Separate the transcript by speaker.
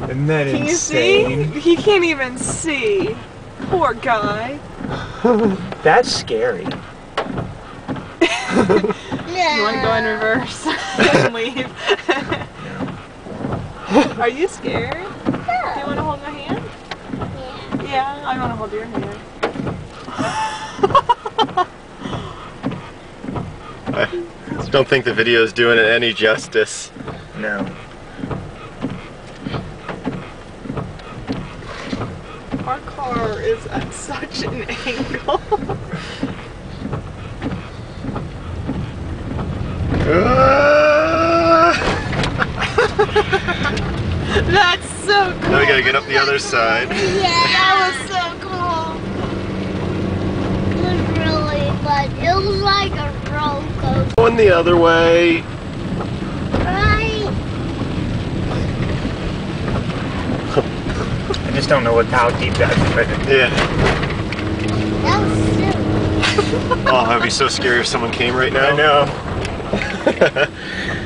Speaker 1: Isn't that
Speaker 2: Can
Speaker 1: insane?
Speaker 2: you see? He can't even see. Poor guy.
Speaker 1: That's scary.
Speaker 2: You want to go in reverse and leave? Are you scared? Do you want to hold my hand? Yeah, I want to hold your hand.
Speaker 3: I don't think the video is doing it any justice.
Speaker 1: No.
Speaker 2: Our car is at such an angle. That's so cool.
Speaker 3: Now we gotta get up the other side.
Speaker 2: That was so cool.
Speaker 4: It was really fun. It was like a roller coaster.
Speaker 3: Going the other way.
Speaker 4: Right?
Speaker 1: I just don't know how deep that's been.
Speaker 3: Yeah.
Speaker 4: That was silly.
Speaker 3: Oh, that'd be so scary if someone came right now.
Speaker 1: I know.